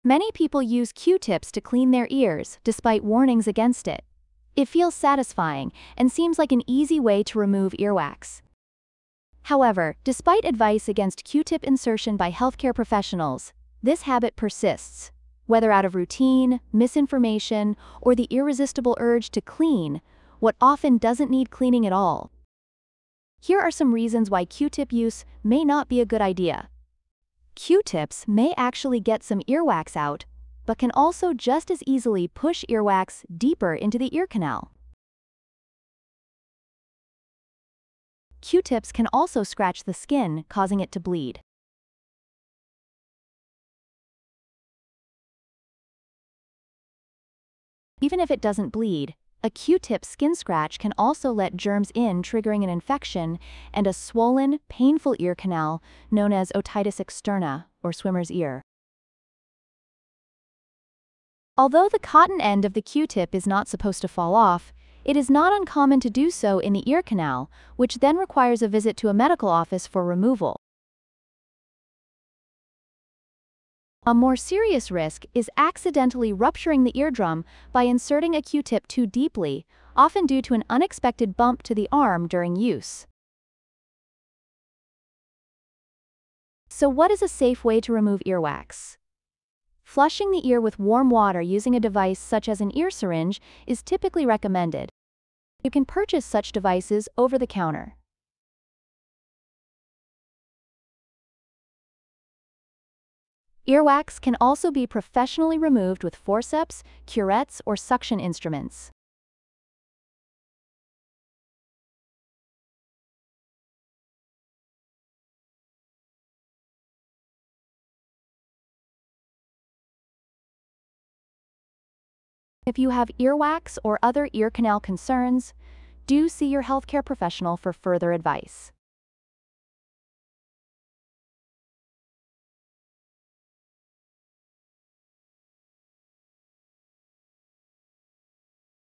Many people use Q-tips to clean their ears, despite warnings against it. It feels satisfying and seems like an easy way to remove earwax. However, despite advice against Q-tip insertion by healthcare professionals, this habit persists. Whether out of routine, misinformation, or the irresistible urge to clean, what often doesn't need cleaning at all. Here are some reasons why Q-tip use may not be a good idea. Q-tips may actually get some earwax out, but can also just as easily push earwax deeper into the ear canal. Q-tips can also scratch the skin, causing it to bleed. Even if it doesn't bleed, a Q-tip skin scratch can also let germs in, triggering an infection and a swollen, painful ear canal known as otitis externa, or swimmer's ear. Although the cotton end of the Q-tip is not supposed to fall off, it is not uncommon to do so in the ear canal, which then requires a visit to a medical office for removal. A more serious risk is accidentally rupturing the eardrum by inserting a Q-tip too deeply, often due to an unexpected bump to the arm during use. So what is a safe way to remove earwax? Flushing the ear with warm water using a device such as an ear syringe is typically recommended. You can purchase such devices over the counter. Earwax can also be professionally removed with forceps, curettes, or suction instruments. If you have earwax or other ear canal concerns, do see your healthcare professional for further advice.